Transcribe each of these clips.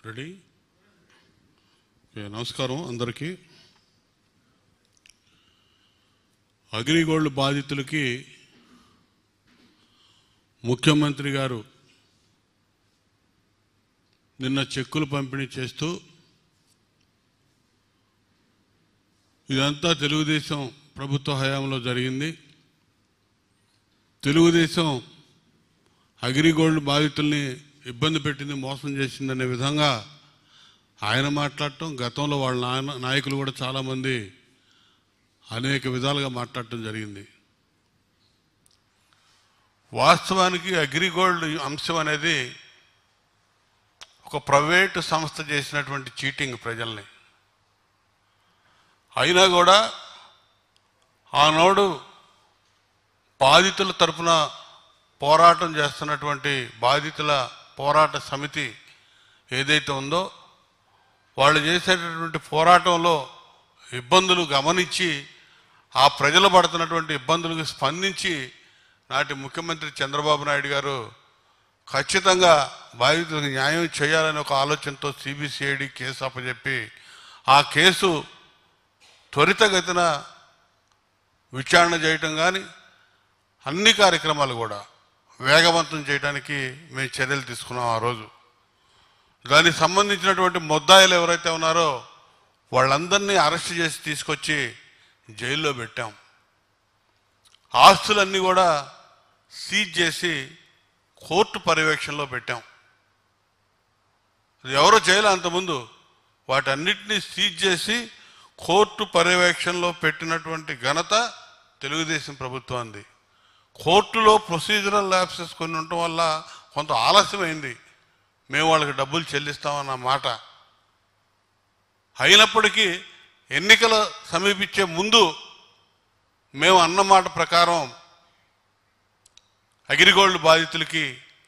Ready? నమస్కారం అందరికీ. అగ్రిగోల్డ్ బాధితులకి ముఖ్యమంత్రి గారు నిన్న చెక్కులు పంపిణీ చేస్తూ ఇదంతా తెలుగుదేశం ప్రభుత్వ హయాంలో జరిగింది. తెలుగుదేశం అగ్రిగోల్డ్ బాధితుల్ని ఇబ్బంది పెట్టింది, మోసం చేసిందనే విధంగా ఆయన మాట్లాడటం, గతంలో వాళ్ళ నాయకులు కూడా చాలామంది అనేక విధాలుగా మాట్లాడటం జరిగింది. వాస్తవానికి అగ్రిగోల్డ్ అంశం అనేది ఒక ప్రైవేటు సంస్థ చేసినటువంటి చీటింగ్ ప్రజల్ని. అయినా కూడా ఆనాడు బాధితుల తరఫున పోరాటం చేస్తున్నటువంటి బాధితుల పోరాట సమితి ఏదైతే ఉందో వాళ్ళు చేసేటటువంటి పోరాటంలో ఇబ్బందులు గమనించి ఆ ప్రజలు పడుతున్నటువంటి ఇబ్బందులకు స్పందించి నాటి ముఖ్యమంత్రి చంద్రబాబు నాయుడు గారు ఖచ్చితంగా బాధితులకు న్యాయం చేయాలనే ఒక ఆలోచనతో సిబిసిఐడి కేసు అప్పచెప్పి ఆ కేసు త్వరితగతిన విచారణ చేయటం కానీ అన్ని కార్యక్రమాలు కూడా వేగవంతం చేయడానికి మేము చర్యలు తీసుకున్నాం. ఆ రోజు దానికి సంబంధించినటువంటి ముద్దాయిలు ఎవరైతే ఉన్నారో వాళ్ళందరినీ అరెస్ట్ చేసి తీసుకొచ్చి జైల్లో పెట్టాం. ఆస్తులన్నీ కూడా సీజ్ చేసి కోర్టు పర్యవేక్షణలో పెట్టాం. ఎవరో జైలు అంతకుముందు వాటన్నిటినీ సీజ్ చేసి కోర్టు పర్యవేక్షణలో పెట్టినటువంటి ఘనత తెలుగుదేశం ప్రభుత్వానికి. కోర్టులో ప్రొసీజరల్ ల్యాప్సెస్ కొన్ని ఉండటం వల్ల కొంత ఆలస్యమైంది. మేము వాళ్ళకి డబ్బులు చెల్లిస్తామన్న మాట అయినప్పటికీ ఎన్నికలు సమీపించే ముందు మేము అన్నమాట ప్రకారం అగ్రిగోల్డ్ బాధితులకి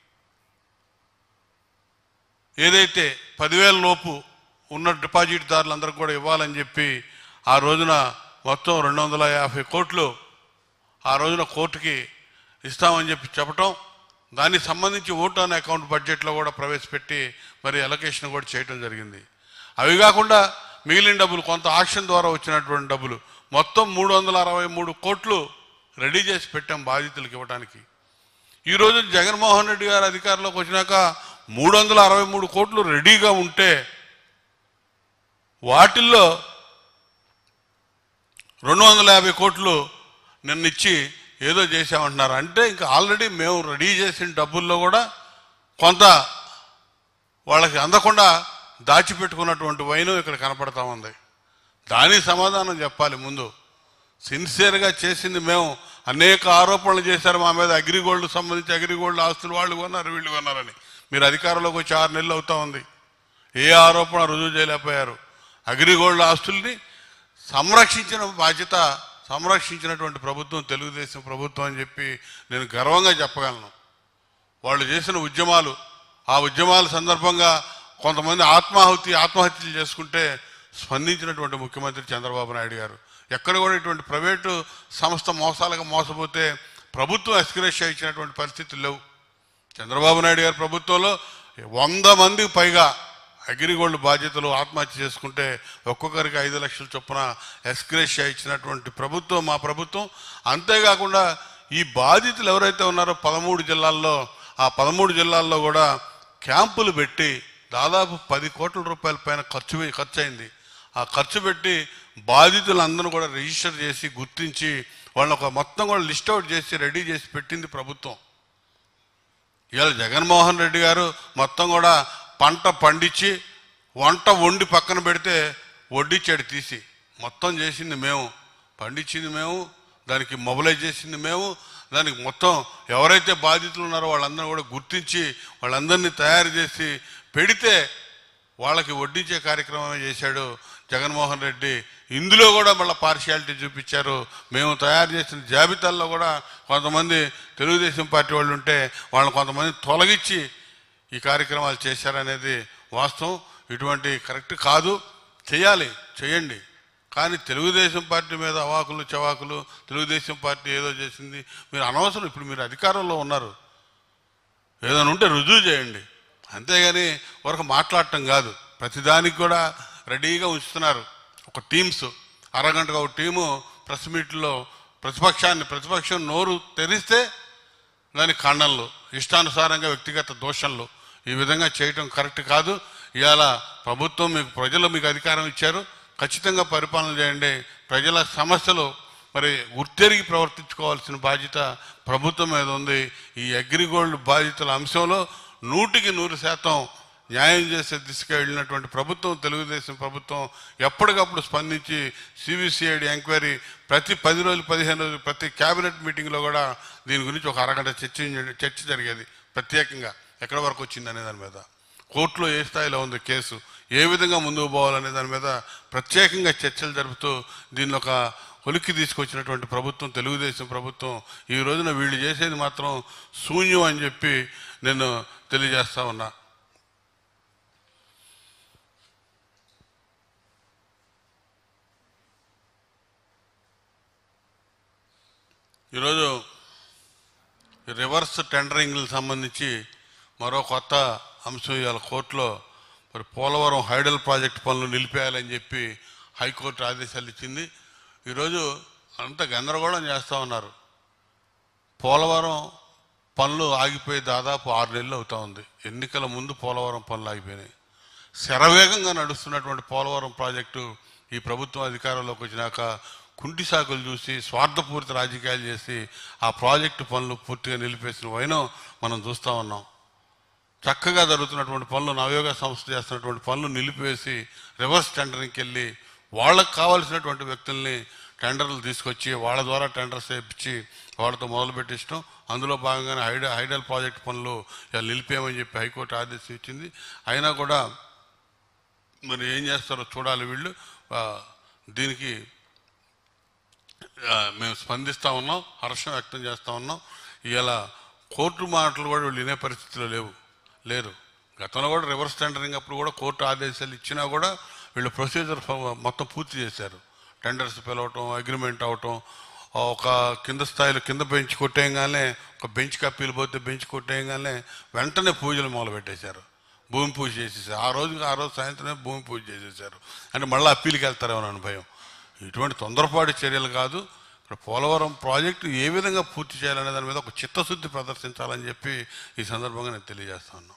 ఏదైతే 10,000 లోపు ఉన్న డిపాజిట్దారులందరికీ కూడా ఇవ్వాలని చెప్పి ఆ రోజున మొత్తం 250 కోట్లు ఆ రోజున కోర్టుకి ఇస్తామని చెప్పి చెప్పటం, దానికి సంబంధించి ఓట్ ఆన్ అకౌంట్ బడ్జెట్లో కూడా ప్రవేశపెట్టి మరి అలొకేషన్ కూడా చేయటం జరిగింది. అవి కాకుండా మిగిలిన డబ్బులు కొంత ఆక్షన్ ద్వారా వచ్చినటువంటి డబ్బులు మొత్తం 363 కోట్లు రెడీ చేసి పెట్టాం బాధితులకు ఇవ్వడానికి. ఈరోజు జగన్మోహన్ రెడ్డి గారు అధికారంలోకి వచ్చినాక 363 కోట్లు రెడీగా ఉంటే వాటిల్లో 250 కోట్లు నిన్నిచ్చి ఏదో చేసామంటున్నారు. అంటే ఇంకా ఆల్రెడీ మేము రెడీ చేసిన డబ్బుల్లో కూడా కొంత వాళ్ళకి అందకుండా దాచిపెట్టుకున్నటువంటి వైనం ఇక్కడ కనపడతా ఉంది. దానికి సమాధానం చెప్పాలి. ముందు సిన్సియర్గా చేసింది మేము. అనేక ఆరోపణలు చేశారు మా మీద, అగ్రిగోల్డ్ సంబంధించి అగ్రిగోల్డ్ ఆస్తులు వాళ్ళు కొన్నారు వీళ్ళు కొన్నారని. మీరు అధికారంలోకి వచ్చి 6 నెలలు అవుతా ఉంది, ఏ ఆరోపణ రుజువు చేయలేకపోయారు. అగ్రిగోల్డ్ ఆస్తుల్ని సంరక్షించిన బాధ్యత, సంరక్షించినటువంటి ప్రభుత్వం తెలుగుదేశం ప్రభుత్వం అని చెప్పి నేను గర్వంగా చెప్పగలను. వాళ్ళు చేసిన ఉద్యమాలు, ఆ ఉద్యమాల సందర్భంగా కొంతమంది ఆత్మహత్యలు చేసుకుంటే స్పందించినటువంటి ముఖ్యమంత్రి చంద్రబాబు నాయుడు గారు. ఎక్కడ కూడా ఇటువంటి ప్రైవేటు సంస్థ మోసాలుగా మోసపోతే ప్రభుత్వం ఎస్కరేషన్ ఇచ్చినటువంటి పరిస్థితులు లేవు. చంద్రబాబు నాయుడు గారి ప్రభుత్వంలో 100 మందికి పైగా అగ్రిగోల్డ్ బాధ్యతలు ఆత్మహత్య చేసుకుంటే ఒక్కొక్కరికి 5 లక్షల చొప్పున ఎస్గ్రేషియా ఇచ్చినటువంటి ప్రభుత్వం మా ప్రభుత్వం. అంతేకాకుండా ఈ బాధితులు ఎవరైతే ఉన్నారో 13 జిల్లాల్లో, ఆ 13 జిల్లాల్లో కూడా క్యాంపులు పెట్టి దాదాపు 10 కోట్ల రూపాయల పైన ఖర్చు అయింది. ఆ ఖర్చు పెట్టి బాధితులందరూ కూడా రిజిస్టర్ చేసి గుర్తించి వాళ్ళని ఒక మొత్తం కూడా లిస్ట్ అవుట్ చేసి రెడీ చేసి పెట్టింది ప్రభుత్వం. ఇవాళ జగన్మోహన్ రెడ్డి గారు మొత్తం కూడా పంట పండించి వంట వండి పక్కన పెడితే వడ్డిచ్చాడు తీసి. మొత్తం చేసింది మేము, పండించింది మేము, దానికి మొబిలైజ్ చేసింది మేము, దానికి మొత్తం ఎవరైతే బాధితులు ఉన్నారో వాళ్ళందరూ కూడా గుర్తించి వాళ్ళందరినీ తయారు చేసి పెడితే వాళ్ళకి వడ్డించే కార్యక్రమమే చేశాడు జగన్మోహన్ రెడ్డి. ఇందులో కూడా మళ్ళీ పార్షియాలిటీ చూపించారు. మేము తయారు చేసిన జాబితాల్లో కూడా కొంతమంది తెలుగుదేశం పార్టీ వాళ్ళు ఉంటే వాళ్ళని కొంతమంది తొలగించి ఈ కార్యక్రమాలు చేశారనేది వాస్తవం. ఇటువంటి కరెక్ట్ కాదు. చేయండి, కానీ తెలుగుదేశం పార్టీ మీద అవాకులు చవాకులు, తెలుగుదేశం పార్టీ ఏదో చేసింది మీరు అనవసరం. ఇప్పుడు మీరు అధికారంలో ఉన్నారు, ఏదైనా ఉంటే రుజువు చేయండి. అంతేగాని వరకు మాట్లాడటం కాదు. ప్రతిదానికి కూడా రెడీగా ఉంచుతున్నారు ఒక టీమ్స్. అరగంటగా ఒక టీము ప్రెస్ మీట్లో ప్రతిపక్షం నోరు తెరిస్తే దాని ఖండనలు, ఇష్టానుసారంగా వ్యక్తిగత దోషణలు, ఈ విధంగా చేయటం కరెక్ట్ కాదు. ఇవాళ ప్రభుత్వం ప్రజలు మీకు అధికారం ఇచ్చారు, ఖచ్చితంగా పరిపాలన చేయండి. ప్రజల సమస్యలు మరి గుర్తెరిగి ప్రవర్తించుకోవాల్సిన బాధ్యత ప్రభుత్వం మీద ఉంది. ఈ అగ్రిగోల్డ్ బాధితుల అంశంలో 100% న్యాయం చేసే దిశగా వెళ్ళినటువంటి ప్రభుత్వం తెలుగుదేశం ప్రభుత్వం ఎప్పటికప్పుడు స్పందించి సిబిసిఐడి ఎంక్వైరీ ప్రతి 10 రోజులు 15 రోజులు ప్రతి క్యాబినెట్ మీటింగ్లో కూడా దీని గురించి ఒక అరగంట చర్చ జరిగేది. ప్రత్యేకంగా ఎక్కడి వరకు వచ్చిందనే దాని మీద, కోర్టులో ఏ స్థాయిలో ఉంది కేసు, ఏ విధంగా ముందుకు పోవాలనే దాని మీద ప్రత్యేకంగా చర్చలు జరుపుతూ దీన్ని ఒక కొలిక్కి తీసుకొచ్చినటువంటి ప్రభుత్వం తెలుగుదేశం ప్రభుత్వం. ఈ రోజున వీళ్ళు చేసేది మాత్రం శూన్యం అని చెప్పి నేను తెలియజేస్తా ఉన్నా. ఈరోజు రివర్స్ టెండరింగ్లకు సంబంధించి మరో కొత్త అంశం ఇవాళ కోర్టులో మరి పోలవరం హైడల్ ప్రాజెక్టు పనులు నిలిపేయాలని చెప్పి హైకోర్టు ఆదేశాలు ఇచ్చింది. ఈరోజు అంత గందరగోళం చేస్తూ ఉన్నారు. పోలవరం పనులు ఆగిపోయి దాదాపు 6 నెలలు అవుతూ ఉంది. ఎన్నికల ముందు పోలవరం పనులు ఆగిపోయినాయి. శరవేగంగా నడుస్తున్నటువంటి పోలవరం ప్రాజెక్టు ఈ ప్రభుత్వం అధికారంలోకి వచ్చినాక కుంటి సాకులు చూసి స్వార్థపూరిత రాజకీయాలు చేసి ఆ ప్రాజెక్టు పనులు పూర్తిగా నిలిపేసిన వైనం మనం చూస్తూ ఉన్నాం. చక్కగా జరుగుతున్నటువంటి పనులు, నవయోగ సంస్థ చేస్తున్నటువంటి పనులు నిలిపివేసి రివర్స్ టెండరింగ్కి వెళ్ళి వాళ్ళకు కావాల్సినటువంటి వ్యక్తుల్ని టెండర్లు తీసుకొచ్చి వాళ్ళ ద్వారా టెండర్స్ వేయించి వాళ్ళతో మొదలుపెట్టించడం. అందులో భాగంగానే హైడల్ ప్రాజెక్టు పనులు నిలిపేయమని చెప్పి హైకోర్టు ఆదేశం ఇచ్చింది. అయినా కూడా మరి ఏం చేస్తారో చూడాలి వీళ్ళు. దీనికి మేము స్పందిస్తూ ఉన్నాం, హర్షం వ్యక్తం చేస్తూ ఉన్నాం. ఇలా కోర్టు మాటలు కూడా వీళ్ళు వినే పరిస్థితిలో లేరు. గతంలో కూడా రివర్స్ టెండరింగ్ అప్పుడు కూడా కోర్టు ఆదేశాలు ఇచ్చినా కూడా వీళ్ళు ప్రొసీజర్ మొత్తం పూర్తి చేశారు. టెండర్స్ పిలవటం, అగ్రిమెంట్ అవటం, ఒక కింద స్థాయిలో కింద బెంచ్ కొట్టేయగానే, ఒక బెంచ్ కప్పీలు పోతే బెంచ్ కొట్టేయగానే వెంటనే పూజలు మొదలుపెట్టేశారు, భూమి పూజ చేసేసారు. ఆ రోజు సాయంత్రమే భూమి పూజ చేసేసారు. అంటే మళ్ళీ అప్పీల్కి వెళ్తారేమో అని భయం. ఇటువంటి తొందరపాటు చర్యలు కాదు. ఇక్కడ పోలవరం ప్రాజెక్టు ఏ విధంగా పూర్తి చేయాలనే దాని మీద ఒక చిత్తశుద్ధి ప్రదర్శించాలని చెప్పి ఈ సందర్భంగా నేను తెలియజేస్తాను.